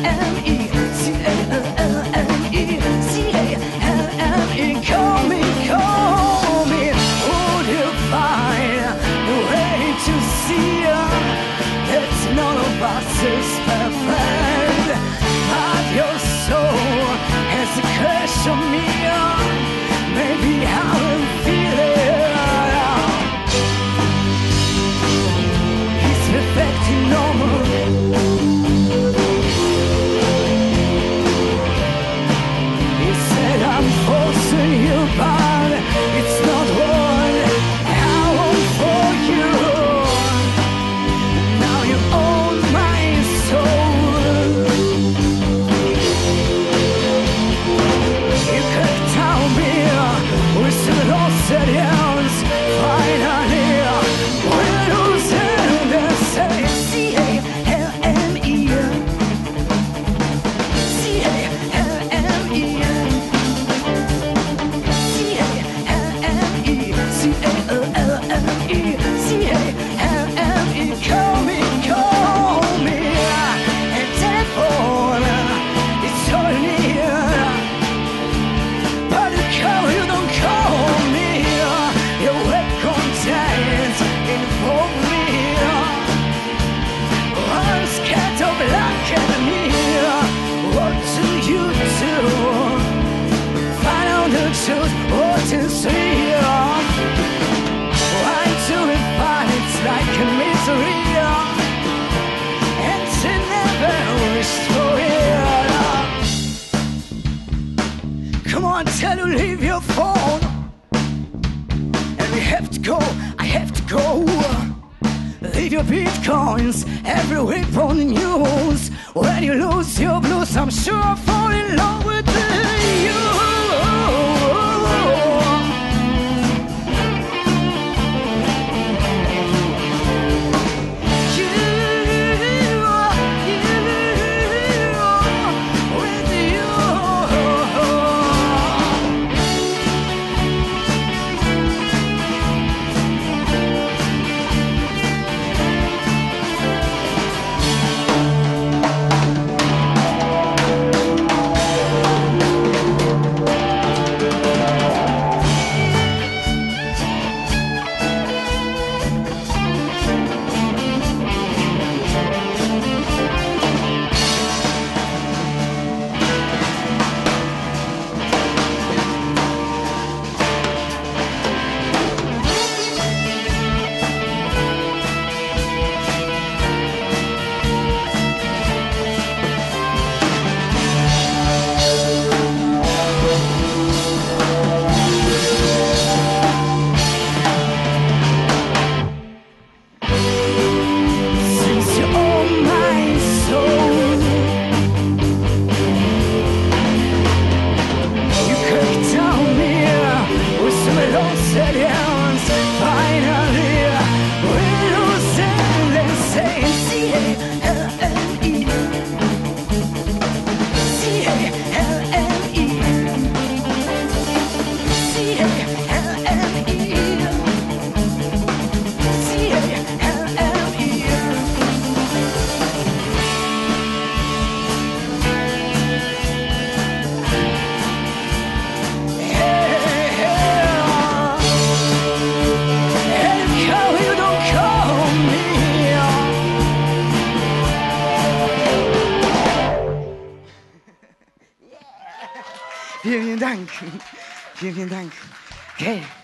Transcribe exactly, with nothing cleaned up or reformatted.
M E, C A L L M E, C A L L M E. Call me, call me. Would you find a way to see that none of us is perfect, but your soul has a crush on me? Maybe I will feel it. It's perfectly normal. He said I'm forcing you, but it's not what I want for you. Now you own my soul. You could tell me with some lost hands. Finally, we're losing the same. C A L M E, C A L M E, C A L M E, C A L L M E, C A L M E. Call me, call me. And telephone, it's all near. But you call, you don't call me. Your web content involve me. I'm scared of luck and me. What do you do? Find out the truth, what is real? Why do we find it's like a misery? And to never restore it. Come on, tell you leave your phone. And we have to go, I have to go. Leave your bitcoins every week on the news. When you lose your blues, I'm sure I'll fall in love with you. Since you own my soul, you could tell me with some lost hands. Finally, we're losing the same. C A L M E, C A L M E, C A L M E, C A L M E. Vielen Dank. Vielen, vielen Dank. Okay.